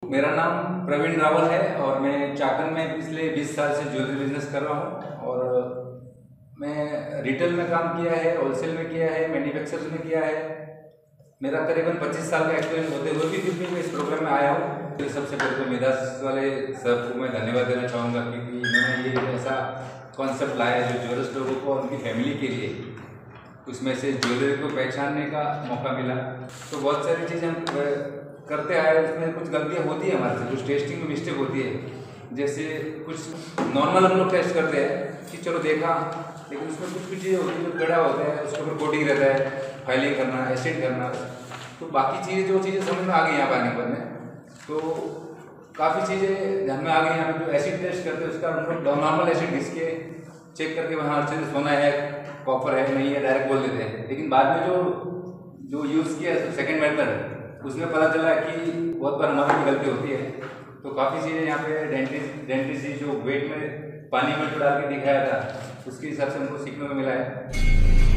मेरा नाम प्रवीण रावल है और मैं चाकन में पिछले 20 साल से ज्वेलरी बिजनेस कर रहा हूँ। और मैं रिटेल में काम किया है, होलसेल में किया है, मैन्युफैक्चर में किया है। मेरा करीबन 25 साल का एक्सपीरियंस होते हुए भी मैं इस प्रोग्राम में आया हूँ। सबसे पहले तो मिडास वाले सर को मैं धन्यवाद देना चाहूँगा क्योंकि इन्होंने ये ऐसा कॉन्सेप्ट लाया जो ज्वेलर्स लोगों को और उनकी फैमिली के लिए उसमें से ज्वेलरी को पहचानने का मौका मिला। तो बहुत सारी चीज़ें हम करते आए, उसमें कुछ गलतियाँ होती है हमारे से, कुछ टेस्टिंग में मिस्टेक होती है। जैसे कुछ नॉर्मल हम लोग टेस्ट करते हैं कि चलो देखा, लेकिन उसमें कुछ चीज़ें होती है जो गड़ा होता है, उसके ऊपर कोटिंग रहता है, फाइलिंग करना, एसिड करना। तो बाकी चीज़ें जो चीज़ें समझ में आ गई यहाँ पाने पर में, तो काफ़ी चीज़ें ध्यान में आ गई। यहाँ पे जो एसिड टेस्ट करते हैं उसका उनको नॉर्मल एसिड घिस के चेक करके वहाँ अच्छे से सोना है, कॉपर है, नहीं है, डायरेक्ट बोल देते हैं। लेकिन बाद में जो यूज़ किया सेकेंड मेथड, उसमें पता चला कि बहुत बार हमारी गलती होती है। तो काफ़ी चीज़ें यहाँ पे डेंटिस्ट जी जो वेट में पानी में डाल के दिखाया था, उसके हिसाब से हमको सीखने को मिला है।